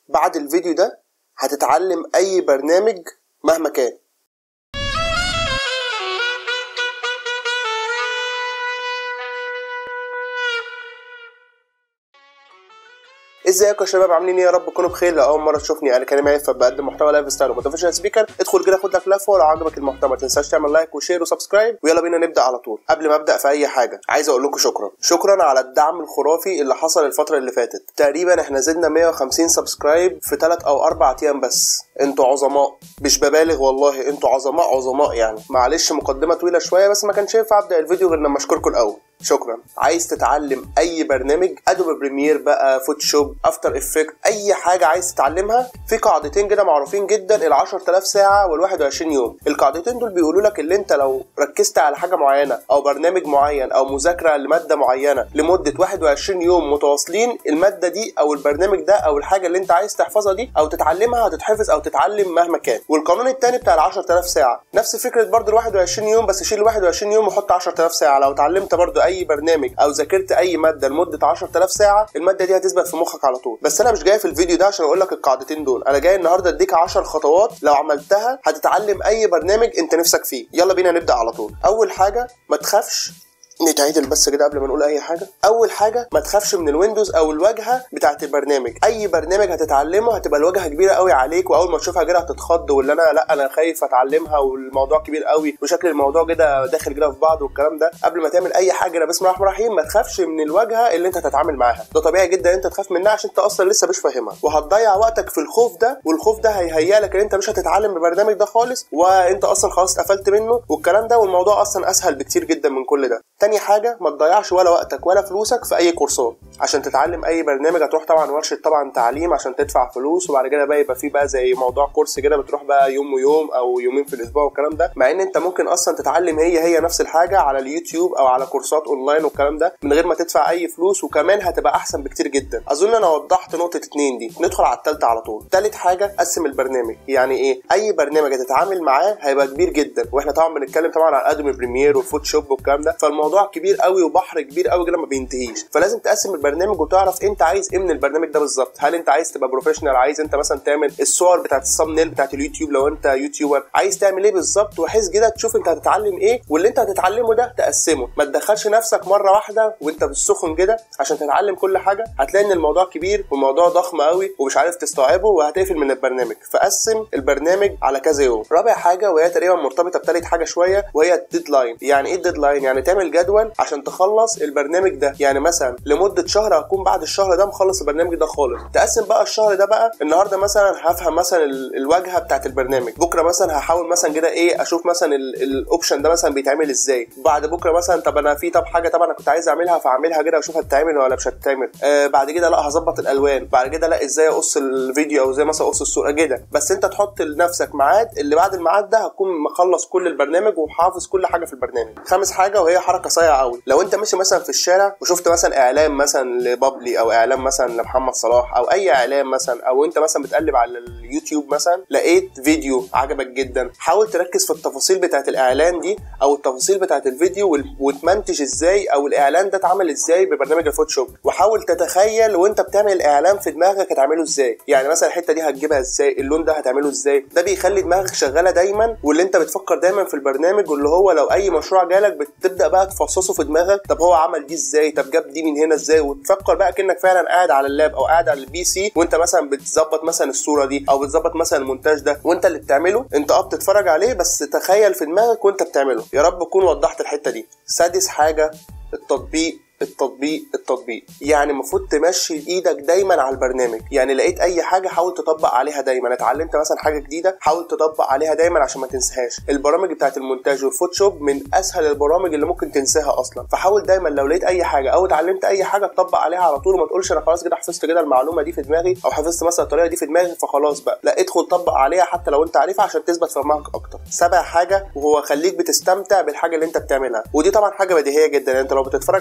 بعد الفيديو ده هتتعلم اي برنامج مهما كان. ازيكم يا شباب، عاملين ايه؟ يا رب تكونوا بخير. لو اول مره تشوفني انا كريم عيفة بقدم محتوى لايف ستايل وموتيفيشن سبيكر. ادخل كده خد لك لفه، ولو عجبك المحتوى ما تنساش تعمل لايك وشير وسبسكرايب، ويلا بينا نبدا على طول. قبل ما ابدا في اي حاجه عايز اقول لكم شكرا على الدعم الخرافي اللي حصل الفتره اللي فاتت. تقريبا احنا زدنا 150 سبسكرايب في 3 أو 4 ايام بس. انتوا عظماء، مش ببالغ والله، انتوا عظماء يعني. معلش مقدمه طويله شويه، بس ما كانش ينفع ابدا الفيديو غير لما اشكركم الاول. شكرا. عايز تتعلم اي برنامج، ادوبي بريمير بقى، فوتوشوب، افتر افكت، اي حاجه عايز تتعلمها، في قاعدتين كده معروفين جدا: ال 10000 ساعه وال 21 يوم. القاعدتين دول بيقولوا لك اللي انت لو ركزت على حاجه معينه او برنامج معين او مذاكره لماده معينه لمده 21 يوم متواصلين، الماده دي او البرنامج ده او الحاجه اللي انت عايز تحفظها دي او تتعلمها هتتحفظ او تتعلم مهما كان. والقانون الثاني بتاع ال 10000 ساعه نفس فكره برضو ال 21 يوم، بس شيل ال 21 يوم وحط 10000 ساعه. لو اتعلمت برضو اي برنامج او ذاكرت اي ماده لمده 10000 ساعه، الماده دي هتثبت في مخك على طول. بس انا مش جاي في الفيديو ده عشان اقول لك القاعدتين دول، انا جاي النهارده اديك 10 خطوات لو عملتها هتتعلم اي برنامج انت نفسك فيه. يلا بينا نبدا على طول. اول حاجه، ما تخافش. نتعدل بس كده قبل ما نقول اي حاجه. اول حاجه، ما تخافش من الويندوز او الواجهه بتاعه البرنامج. اي برنامج هتتعلمه هتبقى الواجهه كبيره قوي عليك، واول ما تشوفها كده هتتخض، واللي انا خايف اتعلمها والموضوع كبير قوي وشكل الموضوع كده داخل كده في بعض والكلام ده. قبل ما تعمل اي حاجه بسم الله الرحمن الرحيم، ما تخافش من الواجهه اللي انت هتتعامل معاها. ده طبيعي جدا انت تخاف منها عشان انت اصلا لسه مش فاهمها، وهتضيع وقتك في الخوف ده، والخوف ده هيهيئ لك ان انت مش هتتعلم بالبرنامج ده خالص، وانت اصلا خلاص اتقفلت منه والكلام ده، والموضوع اصلا اسهل بكتير جدا من كل ده. تاني حاجه، ما تضيعش ولا وقتك ولا فلوسك في اي كورسات عشان تتعلم اي برنامج. هتروح طبعا ورشه تعليم عشان تدفع فلوس، وبعد كده بقى يبقى في بقى زي موضوع كورس كده بتروح بقى يوم ويوم او يومين في الاسبوع والكلام ده، مع ان انت ممكن اصلا تتعلم هي نفس الحاجه على اليوتيوب او على كورسات اونلاين والكلام ده من غير ما تدفع اي فلوس، وكمان هتبقى احسن بكتير جدا. اظن انا وضحت نقطه 2 دي. ندخل على الثالثه على طول. ثالث حاجه، قسم البرنامج. يعني ايه؟ اي برنامج هتتعامل معاه هيبقى كبير جدا، واحنا طبعا بنتكلم طبعا على ادوبي بريمير والفوتوشوب والكلام ده، فالموضوع كبير قوي وبحر كبير قوي كده ما بينتهيش. فلازم تقسم البرنامج وتعرف انت عايز ايه من البرنامج ده بالظبط. هل انت عايز تبقى بروفيشنال، عايز انت مثلا تعمل الصور بتاعت الثامبنيل بتاعت اليوتيوب لو انت يوتيوبر، عايز تعمل ايه بالظبط، وحيث كده تشوف انت هتتعلم ايه، واللي انت هتتعلمه ده تقسمه. ما تدخلش نفسك مره واحده وانت بالسخن كده عشان تتعلم كل حاجه، هتلاقي ان الموضوع كبير والموضوع ضخم قوي ومش عارف تستوعبه وهتقفل من البرنامج. فقسم البرنامج على كذا يوم. رابع حاجه، وهي تقريبا مرتبطه بثالث حاجه شويه، وهي الديدلاين. يعني ايه الديدلاين؟ يعني تعمل جدول عشان تخلص البرنامج ده. يعني مثلا لمده شهر هكون بعد الشهر ده مخلص البرنامج ده خالص. تقسم بقى الشهر ده بقى، النهارده مثلا هفهم مثلا الواجهه بتاعت البرنامج، بكره مثلا هحاول مثلا كده ايه اشوف مثلا الاوبشن ده مثلا بيتعمل ازاي، بعد بكره مثلا طب انا في حاجه طبعا انا كنت عايز اعملها فاعملها كده واشوف هتتعمل ولا مش هتتعمل. بعد كده لا هظبط الالوان، بعد كده لا ازاي اقص الفيديو او ازاي مثلا اقص الصوره كده. بس انت تحط لنفسك ميعاد، اللي بعد الميعاد ده هتكون مخلص كل البرنامج وحافظ كل حاجه في البرنامج. خامس حاجه، وهي حركه صايعه قوي، لو انت ماشي مثلا في الشارع وشفت مثلا اعلان مثلا لبابلي او اعلان مثلا لمحمد صلاح او اي اعلان مثلا، او انت مثلا بتقلب على اليوتيوب مثلا لقيت فيديو عجبك جدا، حاول تركز في التفاصيل بتاعت الاعلان دي او التفاصيل بتاعت الفيديو، وتمنتج ازاي او الاعلان ده اتعمل ازاي ببرنامج الفوتوشوب، وحاول تتخيل وانت بتعمل الاعلان في دماغك هتعمله ازاي. يعني مثلا الحته دي هتجيبها ازاي، اللون ده هتعمله ازاي. ده بيخلي دماغك شغاله دايما، واللي انت بتفكر دايما في البرنامج، واللي هو لو اي مشروع جالك بتبدا بقى تفصصه في دماغك، طب هو عمل دي ازاي، طب جاب دي من هنا ازاي، وتفكر بقى كأنك فعلا قاعد على اللاب او قاعد على البي سي وانت مثلا بتظبط مثلا الصوره دي او بتظبط مثلا المونتاج ده، وانت اللي بتعمله، انت بتتفرج عليه بس تخيل في دماغك وانت بتعمله. يا رب اكون وضحت الحته دي. سادس حاجه، التطبيق. يعني المفروض تمشي ايدك دايما على البرنامج. يعني لقيت اي حاجه حاول تطبق عليها دايما. اتعلمت مثلا حاجه جديده حاول تطبق عليها دايما عشان ما تنساهاش. البرامج بتاعت المونتاج والفوتوشوب من اسهل البرامج اللي ممكن تنساها اصلا، فحاول دايما لو لقيت اي حاجه او اتعلمت اي حاجه تطبق عليها على طول، وما تقولش انا خلاص كده حفظت كده المعلومه دي في دماغي او حفظت مثلا الطريقه دي في دماغي فخلاص بقى، لا ادخل طبق عليها حتى لو انت عارفها عشان تثبت في دماغك اكتر. سابع حاجه، وهو خليك بتستمتع بالحاجه اللي انت بتعملها، ودي طبعا حاجه بديهيه جدا. انت لو بتتفرج على الفيديو ده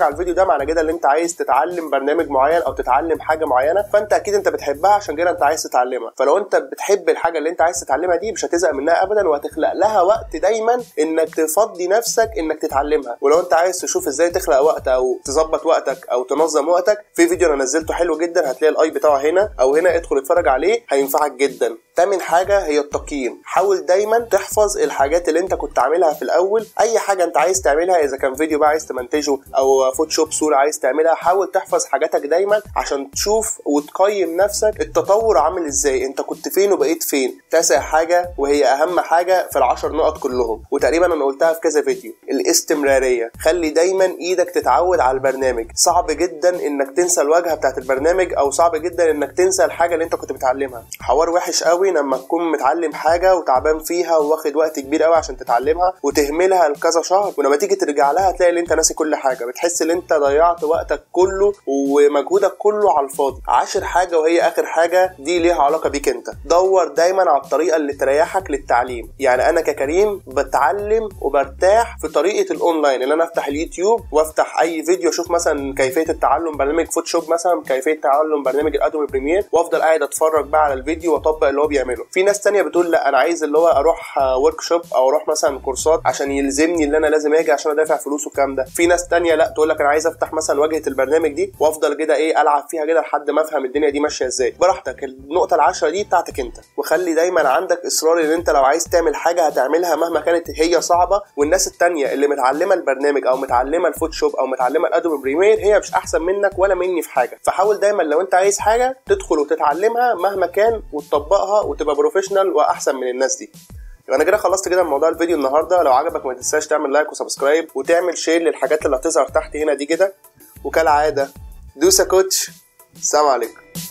معنى كده ان انت عايز تتعلم برنامج معين او تتعلم حاجه معينه، فانت اكيد انت بتحبها عشان كده انت عايز تتعلمها. فلو انت بتحب الحاجه اللي انت عايز تتعلمها دي مش هتزهق منها ابدا، وهتخلق لها وقت دايما انك تفضي نفسك انك تتعلمها. ولو انت عايز تشوف ازاي تخلق وقت او تظبط وقتك او تنظم وقتك، في فيديو انا نزلته حلو جدا، هتلاقي الاي بتاعه هنا او هنا، ادخل اتفرج عليه هينفعك جدا. تامن حاجه هي التقييم. حاول دايما تحفظ الحاجات اللي انت كنت عاملها في الاول. اي حاجه انت عايز تعملها، اذا كان فيديو بقى عايز تمنتجه او فوتوشوب صوره عايز تعملها، حاول تحفظ حاجاتك دايما عشان تشوف وتقيم نفسك التطور عامل ازاي، انت كنت فين وبقيت فين. تاسع حاجه وهي اهم حاجه في ال10 نقط كلهم، وتقريبا انا قلتها في كذا فيديو، الاستمراريه. خلي دايما ايدك تتعود على البرنامج. صعب جدا انك تنسى الواجهه بتاعت البرنامج، او صعب جدا انك تنسى الحاجه اللي انت كنت بتعلمها. حوار وحش قوي لما تكون متعلم حاجه وتعبان فيها وواخد وقت كبير قوي عشان تتعلمها وتهملها لكذا شهر، ولما تيجي ترجع لها تلاقي ان انت ناسي كل حاجه، بتحس ان انت ضيعت وقتك كله ومجهودك كله على الفاضي. 10 حاجه وهي اخر حاجه، دي ليها علاقه بيك انت. دور دايما على الطريقه اللي تريحك للتعليم. يعني انا ككريم بتعلم وبرتاح في طريقه الاونلاين، ان انا افتح اليوتيوب وافتح اي فيديو اشوف مثلا كيفيه التعلم برنامج فوتوشوب، مثلا كيفيه تعلم برنامج الادوبي بريمير، وافضل قاعد اتفرج بقى على الفيديو واطبق اللي هو بيعمله. في ناس تانية بتقول لا انا عايز اللي هو اروح ورك شوب او اروح مثلا كورسات عشان يلزمني اللي انا لازم اجي عشان ادافع فلوس والكلام ده. في ناس تانية لا تقول لك انا عايز افتح مثلا واجهه البرنامج دي وافضل كده العب فيها كده لحد ما افهم الدنيا دي ماشيه ازاي. براحتك، النقطه ال10 دي بتاعتك انت. وخلي دايما عندك اصرار ان انت لو عايز تعمل حاجه هتعملها مهما كانت هي صعبه. والناس التانية اللي متعلمه البرنامج او متعلمه الفوتوشوب او متعلمه الادوبي بريمير هي مش احسن منك ولا مني في حاجه. فحاول دايما لو انت عايز حاجه تدخل وتتعلمها مهما كان وتطبقها وتبقى بروفيشنال واحسن من الناس دي. يبقى انا كده خلصت كده موضوع الفيديو النهارده. لو عجبك ما تنساش تعمل لايك وسبسكرايب وتعمل شير للحاجات اللي هتظهر تحت هنا دي كده. وكالعاده دوسا كوتش. السلام عليكم.